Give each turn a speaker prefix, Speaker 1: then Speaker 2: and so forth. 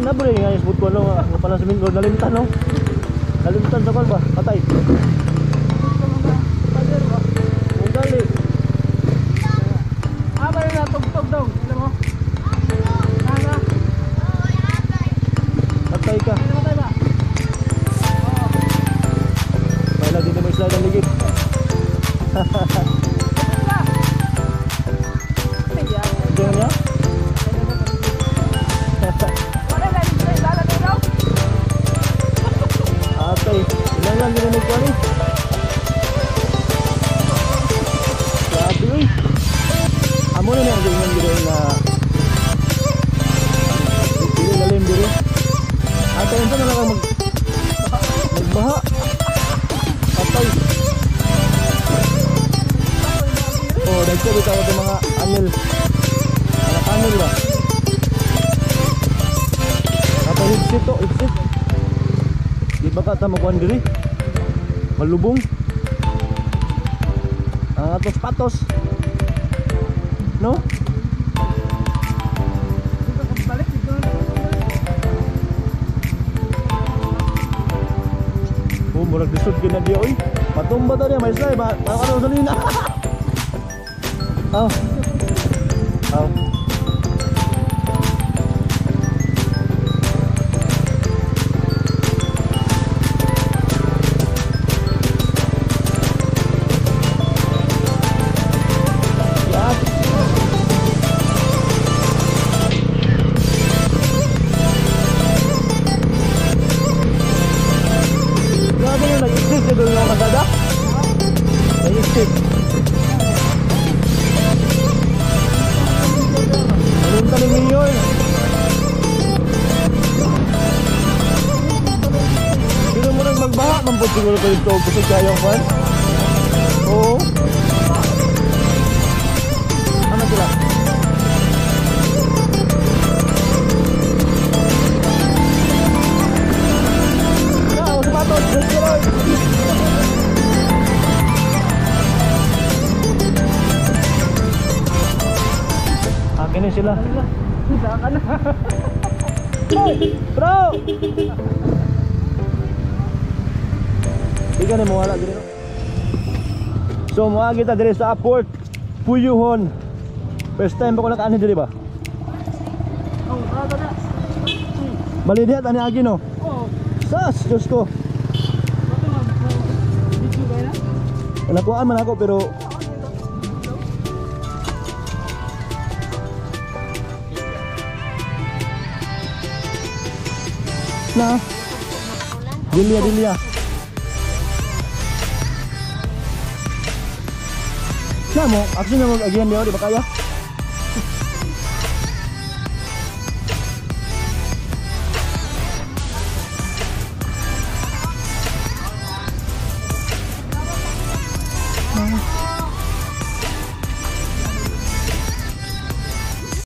Speaker 1: na ba nga isbut ko no nga pala sa mingo nalimtan no. Nalimtan sa ba? Patay. Ang gali.
Speaker 2: Ba na tugtog daw, alam mo? Ana.
Speaker 1: Patay ka.
Speaker 2: Patay ba?
Speaker 1: May lagi na may slide ang ligid. Diyan niya? Okay, ilan lang ginamit ko ni? Grabe uy. Amo na niya ganyan dito na hindi lalim dito. At ayun na lang magbaha. Patay. Oh, nagsabi tayo ng mga anil. Mga anil ba? Kapag exit to, exit. Di ba kata makuhan diri? Malubong. Ang atos patos. No? Oh, murag disod kina dia oy. Patumba ta dia, may slide ba? Ano salina? Oh. Oh. Mampot siguro ko ito kasi kayang fan. Oo. Ano sila? No, sapatos, let's akin na sila.
Speaker 2: Saka na.
Speaker 1: Bro! Di ka na mawala dito. So mga kita dito sa Port Puyuhon. First time ba ko nakaani dito ba?
Speaker 2: Oh, kada na.
Speaker 1: Balidihat ani agi no?
Speaker 2: Oo.
Speaker 1: Sas, Diyos ko.
Speaker 2: Video ba na?
Speaker 1: Nakuhaan man ako pero na Dilia na mo, action na mag-again niyo, di ba kaya?